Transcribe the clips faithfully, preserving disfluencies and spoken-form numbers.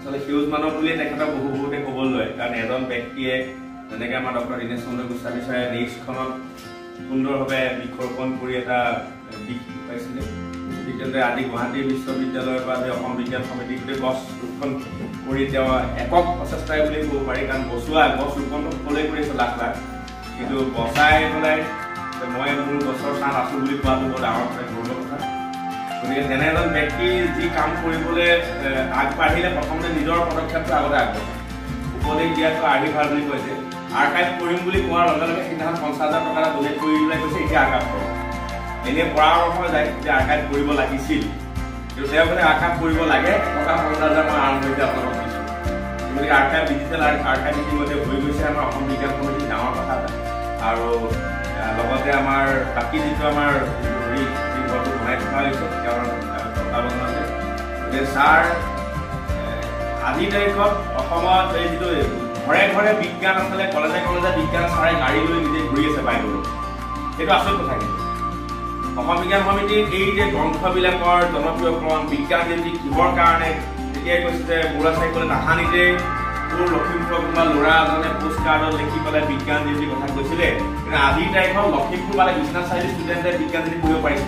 আচলতে সেউজ মানৱ বুলি তেখেতক বহু বহুতে ক'বলৈ লয় কাৰণ এজন ব্যক্তিয়ে যেনেকৈ আমাৰ ডক্টৰ দীনেশ চন্দ্ৰ গোস্বামী ছাৰে নেক্সটখনত সুন্দৰভাৱে বৃক্ষৰোপণ কৰি এটা দিশ পাইছিলে তেতিয়াহ'লে আজি গুৱাহাটী বিশ্ববিদ্যালয়ৰ পৰা অসম বিজ্ঞান সমিতি গোটেই গছ ৰোপণ কৰি তেওঁ একক প্ৰচেষ্টাই বুলি ক'ব পাৰি কাৰণ বচোৱা গছ ৰোপণটো সকলোৱে কৰিছে লাখ লাখ কিন্তু বচাই পেলাই মই মোৰ গছৰ স্থান আছোঁ বুলি কোৱাটো বৰ ডাঙৰ গৌৰৱৰ কথা গতিকে তেনে এজন ব্যক্তি যি কাম কৰিবলৈ আগবাঢ়িলে প্ৰথমতে নিজৰ পদক্ষেপটো আগতে আগবাঢ়ে উপদেশ দিয়াটো আৰ্হি ভাল বুলি কৈছে আৰ্কাইভ কৰিম বুলি কোৱাৰ লগে লগে সেইদিনাখন পঞ্চাছ হাজাৰ টকা এটা ডনেট কৰি পেলাই কৈছে এতিয়া আৰ্কাইভ কৰক এনে পৰামৰ্শ যায় যে আৰ্কাইভ কৰিব লাগিছিল কিন্তু তেওঁ মানে আৰ্কাইভ কৰিব লাগে টকা পঞ্চাছ হাজাৰ মই আৰম্ভ হৈছে আপোনালোকক দিছোঁ গতিকে আৰ্কাইভ ডিজিটেল আৰ্কাইভ ইতিমধ্যে হৈ গৈছে আমাৰ অসম বিজ্ঞান সমিতি ডাঙৰ কথা এটা আৰু লগতে আমাৰ বাকী যিটো আমাৰ হেৰি যি ঘৰটো বনাই থকা হৈছে তেওঁৰ তত্বাৱধানতে গতিকে ছাৰ আজিৰ তাৰিখত অসমত এই যিটো ঘৰে ঘৰে বিজ্ঞান আচলতে কলেজে কলেজে বিজ্ঞান ছাৰে গাড়ী লৈ নিজে ঘূৰি আছে বাইদেউ সেইটো আচল কথা কিন্তু অসম বিজ্ঞান সমিতিৰ এই যে গ্ৰন্থবিলাকৰ জনপ্ৰিয়কৰণ বিজ্ঞান যদি কিহৰ কাৰণে তেতিয়াই কৈছে যে বুঢ়া চাইকলে নাহানিতে মোৰ লখিমপুৰৰ কোনোবা ল'ৰা এজনে পোষ্ট কাৰ্ডত লিখি পেলাই বিজ্ঞান যদি কথা কৈছিলে কিন্তু আজিৰ তাৰিখত লখিমপুৰ পালে বিশ্বনাথ চাৰিআলি ষ্টুডেণ্টে বিজ্ঞান যদি পঢ়িব পাৰিছে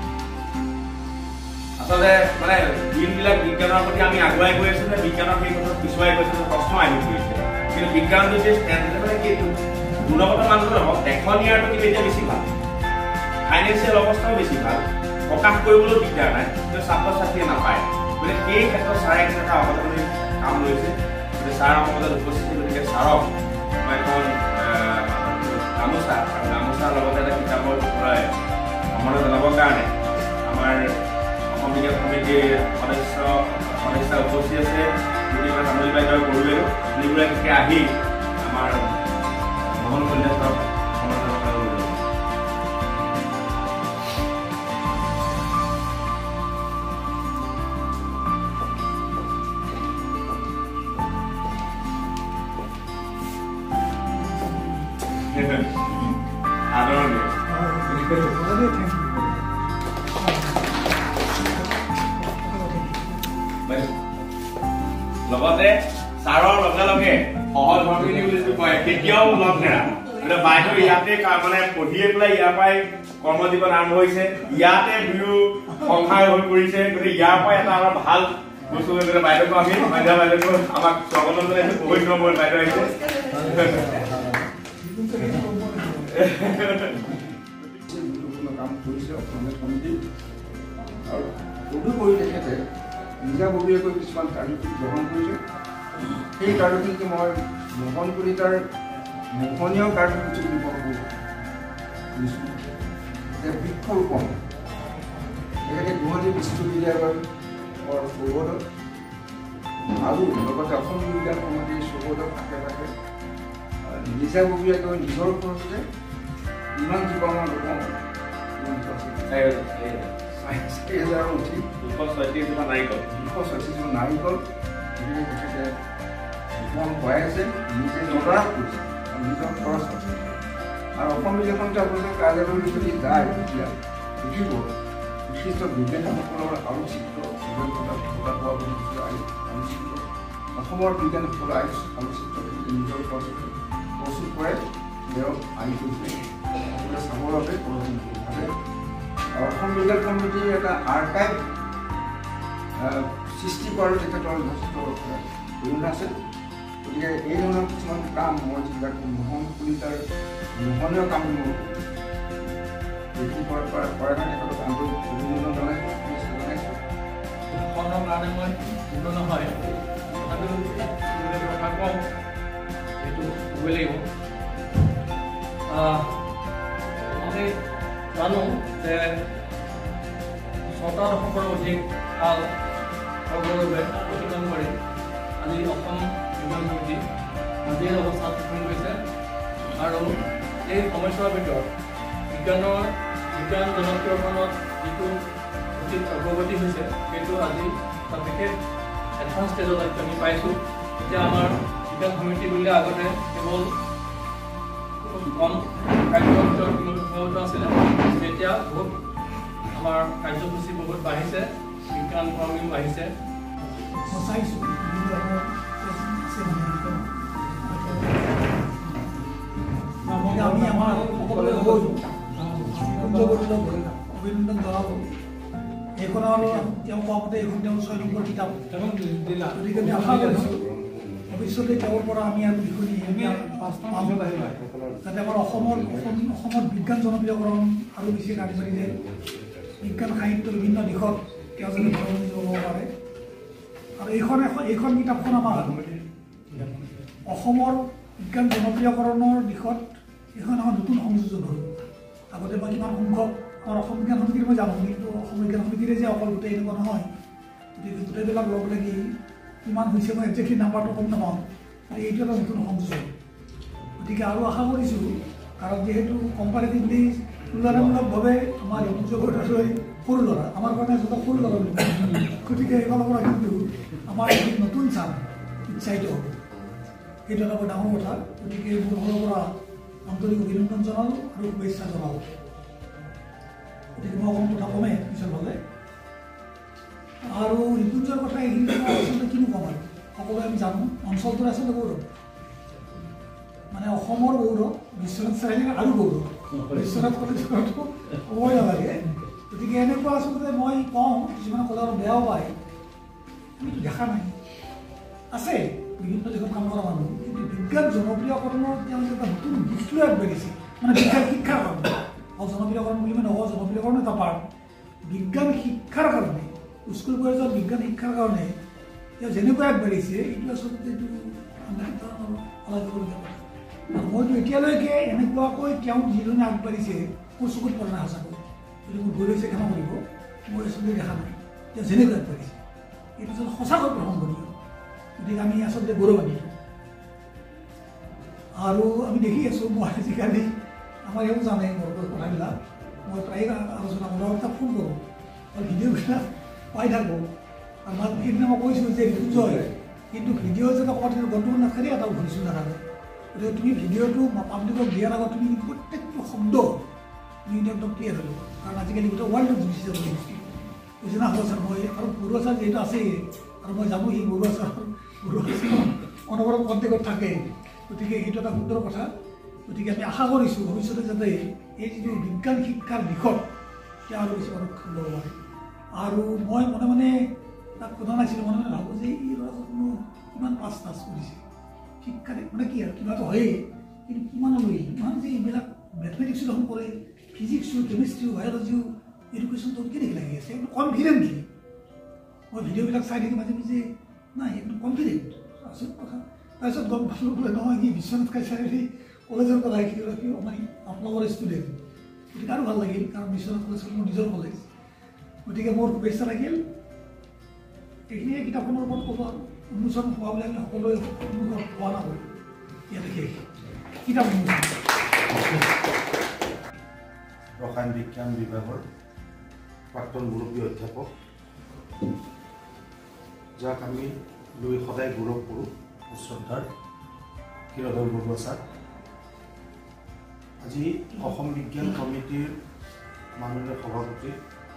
আচলতে মানে দিনবিলাক বিজ্ঞানৰ প্ৰতি আমি আগুৱাই গৈ আছোঁ যে বিজ্ঞানৰ সেই কথা পিছুৱাই গৈছে যে প্ৰশ্ন আহি পৰিছে কিন্তু বিজ্ঞান যদি মানে কি গুণগত মানদণ্ড হওক দেখনীয়াটো কিন্তু এতিয়া বেছি ভাল ফাইনেন্সিয়েল অৱস্থাও বেছি ভাল প্ৰকাশ কৰিবলৈও দিগদাৰ নাই কিন্তু ছাত্ৰ ছাত্ৰীয়ে নাপায় গতিকে সেই ক্ষেত্ৰত ছাৰে এটা অৱদানী কাম লৈছে গতিকে ছাৰ আমাৰ মাজত উপস্থিত গতিকে ছাৰক মই এখন গামোচা আৰু গামোচাৰ লগতে এটা কিতাপৰ টুকুৰাই সম্মান জনাবৰ কাৰণে আমাৰ অসম বিজ্ঞান সমিতিৰ সদস্য সদস্য উপস্থিত আছে গতিকে তামুলী বাইদেউ গৰুৱে যিগৰাকীকে আহি আমাৰ মোহন কল্যাণক সম্মান জনাবৰ কাৰণে লগতে ছাৰৰ লগে লগে সহধৰ্মিনী বুলি যিটো কয় কেতিয়াও লগ নেৰা মানে বাইদেউ ইয়াতে মানে পঢ়িয়ে পেলাই ইয়াৰ পৰাই কৰ্মজীৱন আৰম্ভ হৈছে ইয়াতে দুয়ো সংসাৰ হৈ পৰিছে গতিকে ইয়াৰ পৰাই এটা আমাৰ ভাল বস্তু হৈ গ'লে বাইদেউকো আমি সন্ধ্যা বাইদেউকো আমাক স্বাগতম জনাইছোঁ বহুত নম্বৰত বাইদেউ আহিছে কাম কৰিছে অসমীয়া সমিতি আৰু তদুপৰি তেখেতে নিজাববীয়াকৈ কিছুমান কাৰ্যসূচী গ্ৰহণ কৰিছে সেই কাৰ্যসূচী মই গ্ৰহণ কৰি তাৰ মোহনীয় কাৰ্যসূচী বুলি মই দিছোঁ যে বৃক্ষৰোপণ তেখেতে গুৱাহাটী বিশ্ববিদ্যালয়ৰ চৌহদত আৰু লগতে অসম বিজ্ঞান সমিতিৰ চৌহদত আশে পাশে নিজাববীয়াকৈ নিজৰ খৰচতে ইমান জীৱনৰ লোক চাৰি হাজাৰৰ উঠি দুশ ছয়ত্ৰিছজোপা নাৰিকল দুশ ছয়ত্ৰিছজোপা নাৰিকল তেখেতে ৰোপণ কৰাই আছে নিজে নজৰা কৰিছে নিজৰ খৰচ আছে আৰু অসম বিজ্ঞান সমিতি আপোনালোকে কাৰ্যালয়লৈ যদি যায় তেতিয়া দেখিব বিশিষ্ট বিজ্ঞানীসকলৰ আলোচিত অভিজ্ঞতা পোৱা বুলি আলোচিত অসমৰ বিজ্ঞানীসকলৰ আলোচিত নিজৰ খৰচতে প্ৰস্তুত কৰে তেওঁ আনি কৰিছে সকলোৱে চাবৰ বাবে ভাবে আৰু অসম বিজ্ঞান সমিতিৰ এটা আৰ্কাইভ সৃষ্টি কৰাৰ তেখেতৰ যথেষ্ট অৰিহণা আছে গতিকে এই ধৰণৰ কিছুমান কাম মই যিবিলাক মোহন কলিতাৰ মোহনীয় কাম মোৰ দেখি কৰাৰ পৰা কৰাৰ কাৰণে তেখেতক আন্তৰিক অভিনন্দন জনাইছোঁ জনাইছোঁ সকলৰ কাৰণে মই দিব নহয় তথাপিও কথা কওঁ সেইটো ক'বই লাগিব আমি জানো যে ছটা দশকৰ অধিক কাল সৰ্বভাৱে অতিক্ৰম কৰি আজি অসম বিজ্ঞান সমিতি আজিৰ অৱস্থাত উপনীত হৈছে আৰু এই সময়ছোৱাৰ ভিতৰত বিজ্ঞানৰ বিজ্ঞান জনপ্ৰিয়কৰণত যিটো অতি অগ্ৰগতি হৈছে সেইটো আজি এটা বিশেষ এডভান্স ষ্টেজত আমি পাইছোঁ এতিয়া আমাৰ বিজ্ঞান সমিতি বুলিলে আগতে কেৱল কম কাৰ্যৰ ভিতৰত সীমাবদ্ধ আছিলে এতিয়া বহুত আমাৰ কাৰ্যসূচী বহুত বাঢ়িছে বিজ্ঞান কৰ্মীও বাঢ়িছে আমাৰ সকলোৱে অভিনন্দন জনাব। এইখন আৰু তেওঁ কোৱা মতে এইখন তেওঁৰ ছয় নম্বৰ কিতাপ। গতিকে আমি আশা কৰিছোঁ ভৱিষ্যতে তেওঁৰ পৰা আমি আৰু লিখনি যাতে আমাৰ অসমৰ অসমত বিজ্ঞান জনপ্ৰিয়কৰণ আৰু বেছি আগবাঢ়ি যায়, বিজ্ঞান সাহিত্যৰ বিভিন্ন দিশত তেওঁ যাতে বৰঙণি যোগাব পাৰে। আৰু এইখন এখন এইখন কিতাপখন আমাৰ অসমৰ বিজ্ঞান জনপ্ৰিয়কৰণৰ দিশত এইখন এখন নতুন সংযোজন হ'ল। আগতে মই কিমান সংখ্যক আমাৰ অসম বিজ্ঞান সমিতিৰ মই জানো, কিন্তু অসম বিজ্ঞান সমিতিৰে যে অকল গোটেই এনেকুৱা নহয়, গতিকে গোটেইবিলাক লগ লাগি কিমান হৈছে মই একজেক্টলি নাম্বাৰটো গম নাপাওঁ, আৰু এইটো এটা নতুন সংযোজন। গতিকে আৰু আশা কৰিছোঁ, কাৰণ যিহেতু কম্পাৰেটিভলি তুলনামূলকভাৱে আমাৰ যুৱকলৈ সৰু ল'ৰা, আমাৰ কাৰণে যথেষ্ট সৰু ল'ৰা বুলি, গতিকে এইফালৰ পৰা কিন্তু আমাৰ নতুন চাম উৎসাহিত হ'ব, সেইটো এটা বৰ ডাঙৰ কথা। গতিকে মোৰ ফালৰ পৰা আন্তৰিক অভিনন্দন জনালোঁ আৰু শুভেচ্ছা জনালোঁ। গতিকে মই অকণ কথা কমেই পিছৰ ফালে। আৰু ৰিপুঞ্জৰ কথা এইখিনি আচলতে কিনো ক'ম আৰু, সকলোৱে আমি জানো অঞ্চলটোৰ আচলতে গৌৰৱ, মানে অসমৰ গৌৰৱ, বিশ্বনাথ চাৰিআলিৰ আৰু গৌৰৱ, বিশ্বনাথ কলেজতো ক'বই নালাগে। গতিকে এনেকুৱা আচলতে মই কওঁ, কিছুমানে ক'লে অলপ বেয়াও পায়, আমিতো দেখা নাই, আছে বিভিন্ন দেশত কাম কৰা মানুহ, কিন্তু বিজ্ঞান জনপ্ৰিয়কৰণৰ তেওঁলোকে এটা নতুন দিশলৈ আগবাঢ়িছে, মানে বিজ্ঞান শিক্ষাৰ কাৰণে। আৰু জনপ্ৰিয়কৰণ বুলি মানে নহয়, জনপ্ৰিয়কৰণ এটা পাৰ্ট, বিজ্ঞান শিক্ষাৰ কাৰণে, স্কুল কলেজৰ বিজ্ঞান শিক্ষাৰ কাৰণে তেওঁ যেনেকৈ আগবাঢ়িছে, এইটো আচলতে এইটো শলাগিবলগীয়া কথা। আৰু মইতো এতিয়ালৈকে এনেকুৱাকৈ তেওঁ যিজনে আগবাঢ়িছে মোৰ চকুত পৰা নাই সঁচাকৈ, যদি মোৰ ভুল হৈছে ক্ষমা কৰিব, মই আচলতে দেখা নাই তেওঁ যেনেকৈ আগবাঢ়িছে, এইটো আচলতে সঁচাকৈ প্ৰশংসনীয়। গতিকে আমি আচলতে গৌৰৱান্বিত। আৰু আমি দেখি আছোঁ, মই আজিকালি আমাৰ ইয়াতো জানে মোৰ কথাবিলাক, মই প্ৰায় আলোচনা কৰোঁ, এটা ফোন কৰোঁ আৰু ভিডিঅ'বিলাক পাই থাকোঁ। আৰু মই সেইদিনা মই কৈছোঁ যে ৰিপুঞ্জয়, কিন্তু ভিডিঅ' যাতে ক'ৰবাত গণ্ডগোল নাথাকে এটা ভুলচুল নাথাকে। গতিকে তুমি ভিডিঅ'টো পাব্লিকক দিয়াৰ আগত তুমি প্ৰত্যেকটো শব্দ তুমি একদম ক্লিয়াৰ হ'ব, কাৰণ আজিকালি গোটেই ৱৰ্ল্ডত গুচি যাব বস্তু বুজি নাপাব ছাৰ। মই আৰু বৰুৱা ছাৰ যিহেতু আছেই, আৰু মই জানো সি বৰুৱা ছাৰ বৰুৱা ছাৰ অনবৰত কণ্টেক্টত থাকে, গতিকে সেইটো এটা সুন্দৰ কথা। গতিকে আমি আশা কৰিছোঁ ভৱিষ্যতে যাতে এই যিটো বিজ্ঞান শিক্ষাৰ দিশত তেওঁ আৰু বেছি পদক্ষেপ ল'ব পাৰে। আৰু মই মনে মনে তাক সোধা নাছিলোঁ, মনে মনে ভাবোঁ যে এই ল'ৰাজনো কিমান পাছ টাছ কৰিছে শিক্ষাতে, মানে কি আৰু কিবাটো হয়েই, কিন্তু কিমানলৈ ইমান যে এইবিলাক মেথমেটিক্সো দেখোন কৰে, ফিজিক্সো, কেমিষ্ট্ৰিও, বায়'লজিও, এডুকেশ্যনটো কেনেকৈ লাগি আছে, একদম কনফিডেণ্টলি। মই ভিডিঅ'বিলাক চাই থাকি মাজে মাজে নাই একদম কনফিডেণ্ট, আচল কথা। তাৰপিছত গম পালোঁ বোলে নহয়, সি বিশ্বনাথ চাৰিআলি কলেজৰ পৰা সেইগৰাকী মানে আপোনালোকৰ ষ্টুডেণ্ট। গতিকে আৰু ভাল লাগিল, কাৰণ বিশ্বনাথ কলেজখন মোৰ নিজৰ কলেজ। গতিকে মোৰ শুভেচ্ছা লাগিল। এইখিনিয়ে কিতাপখনৰ ওপৰত ক'ব আৰু উন্মোচন হোৱা বুলি আমি সকলোৱে সন্মুখত হোৱা নাপায়, ইয়াতে শেষ কিতাপ উন্মোচন। ৰসায়ন বিজ্ঞান বিভাগৰ প্ৰাক্তন মুৰব্বী অধ্যাপক, যাক আমি লৈ সদায় গৌৰৱ কৰোঁ, শ্ৰদ্ধাৰ ক্ষীৰধৰ বৰুৱা ছাৰ। আজি অসম বিজ্ঞান কমিটিৰ মাননীয় সভাপতি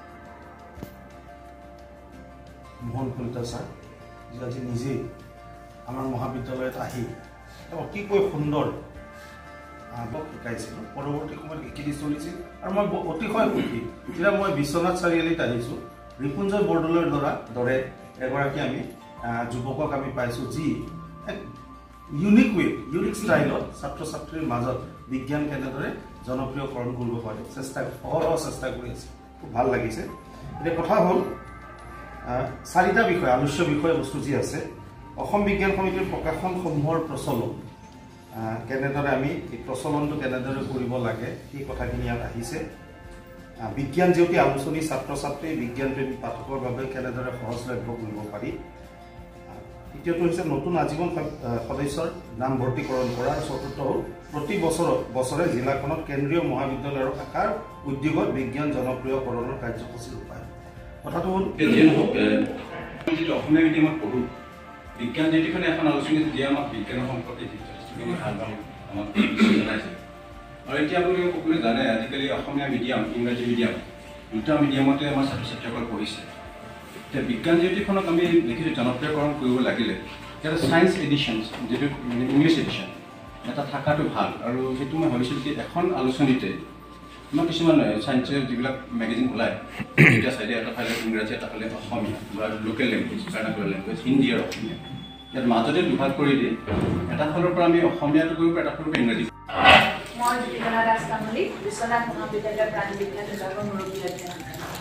মোহন কলিতা ছাৰ, যি আজি নিজেই আমাৰ মহাবিদ্যালয়ত আহি অতিকৈ সুন্দৰ মোক শিকাইছিলোঁ, পৰৱৰ্তী সময়ত এইখিনি চলিছিল। আৰু মই অতিশয় সুখী যেতিয়া মই বিশ্বনাথ চাৰিআলিত আহিছোঁ, ৰিপুঞ্জয় বৰদলৈৰ দ্বাৰা দৰে এগৰাকী আমি যুৱকক আমি পাইছোঁ, যি এক ইউনিক ৱে ইউনিক ষ্টাইলত ছাত্ৰ ছাত্ৰীৰ মাজত বিজ্ঞান কেনেদৰে জনপ্ৰিয়কৰণ কৰিব পাৰে চেষ্টা অহৰহ চেষ্টা কৰি আছে, খুব ভাল লাগিছে। এতিয়া কথা হ'ল চাৰিটা বিষয়, আলোচ্য বিষয় বস্তু যি আছে, অসম বিজ্ঞান সমিতিৰ প্ৰকাশনসমূহৰ প্ৰচলন, কেনেদৰে আমি এই প্ৰচলনটো কেনেদৰে কৰিব লাগে সেই কথাখিনি ইয়াত আহিছে। বিজ্ঞান জয়তী আলোচনী ছাত্ৰ ছাত্ৰী বিজ্ঞানপ্ৰেমী পাঠকৰ বাবে কেনেদৰে সহজলভ্য কৰিব পাৰি। তৃতীয়টো হৈছে নতুন আজীৱন সদস্যৰ নাম ভৰ্তিকৰণ কৰা। আৰু চতুৰ্থ হ'ল প্ৰতি বছৰত বছৰে জিলাখনত কেন্দ্ৰীয় মহাবিদ্যালয়ৰ শাখাৰ উদ্যোগত বিজ্ঞান জনপ্ৰিয়কৰণৰ কাৰ্যসূচী ৰূপায়ণ। কথাটো হ'ল যিটো অসমীয়া মিডিয়ামত পঢ়োঁ, বিজ্ঞান জয়তীখনে এখন আলোচনী দিয়ে আমাক বিজ্ঞানৰ সম্পৰ্কে যথেষ্টখিনি ভাল ভাল আমাক জনাইছে। আৰু এতিয়া আপোনালোকে সকলোৱে জানে আজিকালি অসমীয়া মিডিয়াম, ইংৰাজী মিডিয়াম দুটা মিডিয়ামতে আমাৰ ছাত্ৰ ছাত্ৰীসকল পঢ়িছে। এতিয়া বিজ্ঞান জয়তীখনক আমি দেখিছোঁ জনপ্ৰিয়কৰণ কৰিব লাগিলে ইয়াতে ছায়েন্স এডিশ্যন, যিটো ইংলিছ এডিশ্যন, এটা থকাটো ভাল আৰু সেইটো মই ভাবিছিলোঁ কি এখন আলোচনীতে মই কিছুমান চাইন্সৰ যিবিলাক মেগাজিন ওলায় দুটা চাইডে এটা ফালে ইংৰাজী এটা ফালে অসমীয়া বা লোকেল লেংগুৱেজ কাৰ্ণাটকৰ লেংগুৱেজ হিন্দী আৰু অসমীয়া ইয়াত মাজতে দুভাগ কৰি দিয়ে এটা ফালৰ পৰা আমি অসমীয়াটো কৰিব এটা ফালৰ পৰা ইংৰাজী মই জীৱনা দাস কামলি বিশ্বনাথ মহাবিদ্যালয়ৰ প্ৰাণী বিজ্ঞান বিভাগৰ মুৰব্বী অধ্যক্ষ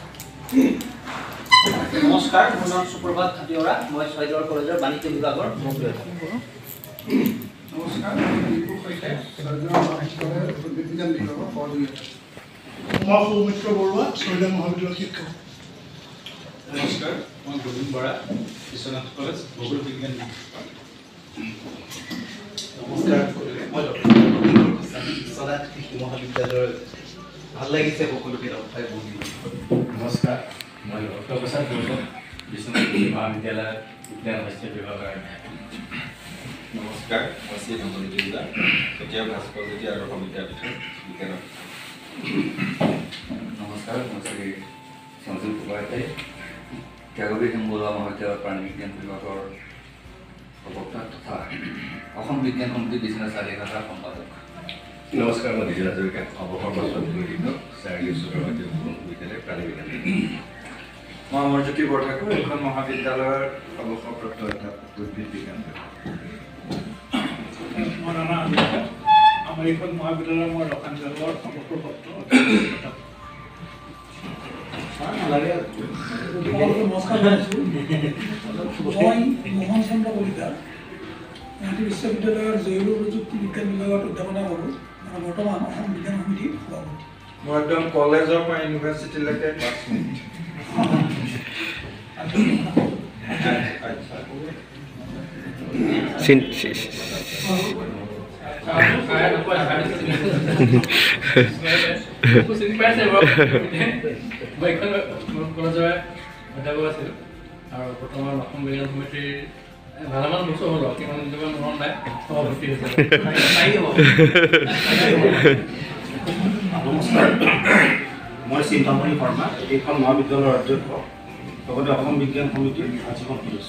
নমস্কাৰ মোৰ নাম সুপ্ৰভাত হাতীয়ৰা মই ছয়দৰ কলেজৰ বাণিজ্য বিভাগৰ মুৰব্বী অধ্যক্ষ নমস্কাৰ ছয়দৰ মহাবিদ্যালয়ৰ বিজ্ঞান বিভাগৰ সহযোগী মই সৌমিত্ৰ বৰুৱা ছয়দৰ মহাবিদ্যালয়ৰ শিক্ষক নমস্কাৰ মই গোবিন্দ বৰা বিশ্বনাথ কলেজ ভূগোল বিজ্ঞান নমস্কাৰ মই বিশ্বনাথ কৃষি মহাবিদ্যালয়ৰ ভাল লাগিছে সকলোকে লগ পাই বহি নমস্কাৰ মই ডক্টৰ প্ৰসাদ বৰুৱা বিশ্বনাথ কৃষি মহাবিদ্যালয়ৰ বিজ্ঞান শাস্ত্ৰ বিভাগৰ নমস্কাৰ মই চি নমনি দেউতা এতিয়া ভাস্কৰ যেতিয়া আৰু বিদ্যাপীঠৰ বিজ্ঞানৰ নমস্কাৰ মই শ্ৰী সঞ্জীৱ কুমাৰতে ত্যাগবীৰ বৰুৱা মহাবিদ্যালয়ৰ প্ৰাণী বিজ্ঞান বিভাগৰ প্ৰবক্তা তথা অসম বিজ্ঞান সমিতি বিশ্বনাথ চাৰিআলি শাখাৰ সম্পাদক নমস্কাৰ মই নিজে হাজৰিকা অৱসৰপ্ৰাপ্ত পৰিচিত চাৰিআলি উচ্চতৰ মাধ্যমিক বিদ্যালয় প্ৰাণী বিজ্ঞান মই অমৰজ্যোতি বৰঠাকুৰ এইখন মহাবিদ্যালয়ৰ অৱসৰপ্ৰাপ্ত অধ্যাপক উদ্ভিদ বিজ্ঞান মই নানা হাজৰিকা আমাৰ এইখন মহাবিদ্যালয়ৰ মই ৰসায়ন বিভাগৰ অৱসৰপ্ৰাপ্ত অধ্যাপক নমস্কাৰ জনাইছোঁ মই মোহন চন্দ্ৰ কলিতা গুৱাহাটী বিশ্ববিদ্যালয়ৰ জৈৱ প্ৰযুক্তি বিজ্ঞান বিভাগত অধ্যাপনা কৰোঁ আৰু বৰ্তমান অসম বিজ্ঞান সমিতিৰ সভাপতি মই একদম কলেজৰ পৰা ইউনিভাৰ্চিটিলৈকে পাঁচ মিনিট কলেজৰ অধ্যাপক আছিলোঁ আৰু বৰ্তমান অসম বিজ্ঞান সমিতিৰ ভালেমান বছৰ হ'ল কিমান মনত নাই সভাপতি হৈছে নমস্কাৰ মই চিন্তামণি শৰ্মা এইখন মহাবিদ্যালয়ৰ অধ্যক্ষ লগতে অসম বিজ্ঞান সমিতিৰ আজীৱন সদস্য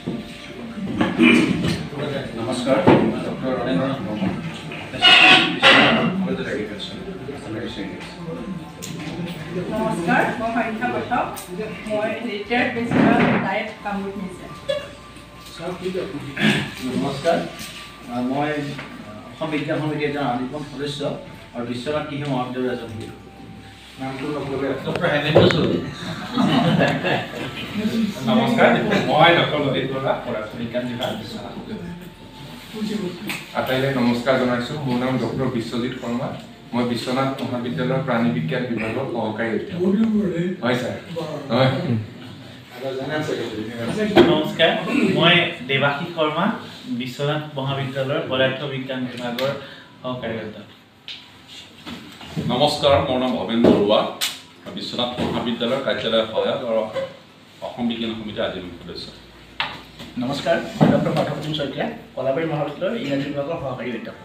নমস্কাৰ doctor Rabindranath Barman college agriculture নমস্কাৰ মই সংখ্যা পাঠক মই retired principal DIET Kamrup museum নমস্কাৰ মই অসম বিজ্ঞান সমিতিৰ এজন আজীৱন সদস্য আৰু বিশ্বনাথ কৃষি মহাবিদ্যালয়ৰ এজন শিক্ষক নামটো নক'লে ডক্টৰ হেমেন্দ্ৰ চৌধুৰী নমস্কাৰ মই ডক্টৰ ললিত বৰুৱা পদাৰ্থ বিজ্ঞান বিভাগ বিশ্বনাথ আটাইলৈ নমস্কাৰ জনাইছোঁ মোৰ নাম ডক্টৰ বিশ্বজিৎ শৰ্মা মই বিশ্বনাথ মহাবিদ্যালয়ৰ প্ৰাণী বিজ্ঞান বিভাগৰ সহকাৰী অধ্যাপক হয় ছাৰ হয় নমস্কাৰ মই দেৱাশীষ শৰ্মা বিশ্বনাথ মহাবিদ্যালয়ৰ পদাৰ্থ বিজ্ঞান বিভাগৰ সহকাৰী অধ্যাপক নমস্কাৰ মোৰ নাম ভৱেন বৰুৱা বিশ্বনাথ মহাবিদ্যালয়ৰ কাৰ্যালয়ৰ সহায়ক আৰু অসম বিজ্ঞান সমিতিৰ আজীৱন সদস্য নমস্কাৰ মই ডক্টৰ পাৰ্থপ্ৰতিম শইকীয়া কলাবাৰী মহাবিদ্যালয়ৰ ইংৰাজী বিভাগৰ সহকাৰী অধ্যাপক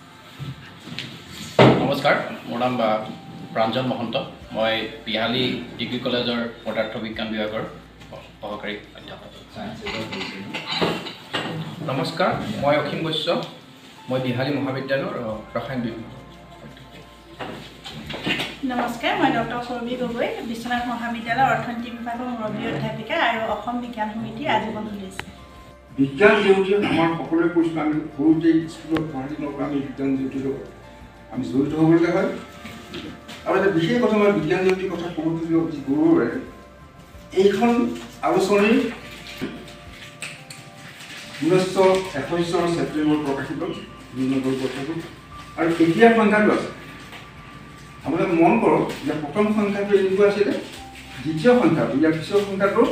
নমস্কাৰ মোৰ নাম প্ৰাঞ্জল মহন্ত মই বিহালী ডিগ্ৰী কলেজৰ পদাৰ্থ বিজ্ঞান বিভাগৰ সহকাৰী অধ্যাপক নমস্কাৰ মই অসীম বৈশ্য মই বিহালী মহাবিদ্যালয়ৰ ৰসায়ন বিভাগ নমস্কাৰ মই ডক্টৰ সৌৰভী গগৈ বিশ্বনাথ মহাবিদ্যালয়ৰ অৰ্থনীতি বিভাগৰ মুৰব্বী অধ্যাপিকা আৰু অসম বিজ্ঞান সমিতিৰ আজীৱন সদস্য বিজ্ঞান জয়ন্তী আমাৰ সকলোৱে কৈছোঁ আমি সৰুতে স্কুলত পঢ়া দিনৰ পৰা আমি বিজ্ঞান জয়ন্তীৰ লগত আমি জড়িত হ'বলগীয়া হয় আৰু এটা বিশেষ কথা মই বিজ্ঞান জয়ন্তীৰ কথা ক'বলগীয়া অতি গৌৰৱেৰে এইখন আলোচনী ঊনৈছশ একাশী চনৰ ছেপ্টেম্বৰত প্ৰকাশিত দুই নম্বৰ কথাটো আৰু এতিয়া সংখ্যাটো আছে আপোনালোকে মন কৰক যে প্ৰথম সংখ্যাটো এনেকুৱা আছিলে দ্বিতীয় সংখ্যাটো ইয়াৰ পিছৰ সংখ্যাটোৰ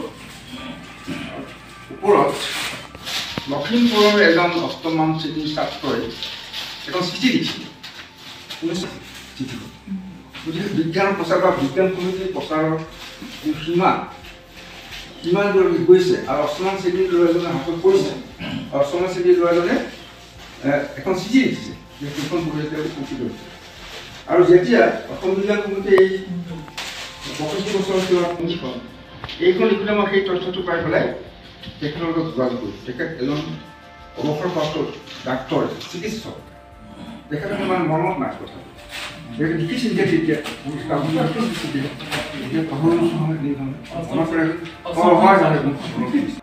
ওপৰত লখিমপুৰৰ এজন অষ্টমমান শ্ৰেণীৰ ছাত্ৰই এখন চিঠি লিখিছিল চিঠি গতিকে বিজ্ঞানৰ প্ৰচাৰ বা বিজ্ঞান সমিতিৰ প্ৰচাৰৰ সীমা সীমা গৈছে আৰু অষ্টমমান শ্ৰেণীৰ ল'ৰাজনে হাতত পৰিছে আৰু অষ্টমমান শ্ৰেণীৰ ল'ৰাজনে এখন চিঠি লিখিছে যে সেইখন পঢ়ি তেওঁ উপকৃত হৈছে আৰু যেতিয়া অসম বিজ্ঞান সমিতিয়ে এই পঁয়ষষ্ঠি বছৰৰ সেৱা পুঁজিখন এইখন লিখোঁতে মই সেই তথ্যটো পাই পেলাই তেখেতৰ লগত যোগাযোগ কৰিছোঁ তেখেত এজন অৱসৰপ্ৰাপ্ত ডাক্তৰ চিকিৎসক তেখেতে ইমান মনত নাই কথা সেইটো লিখিছিল যে তেতিয়া পুৰস্কাৰ লিখিছিল এতিয়া পাহৰিছোঁ নহয় মনত পৰে অঁ হয়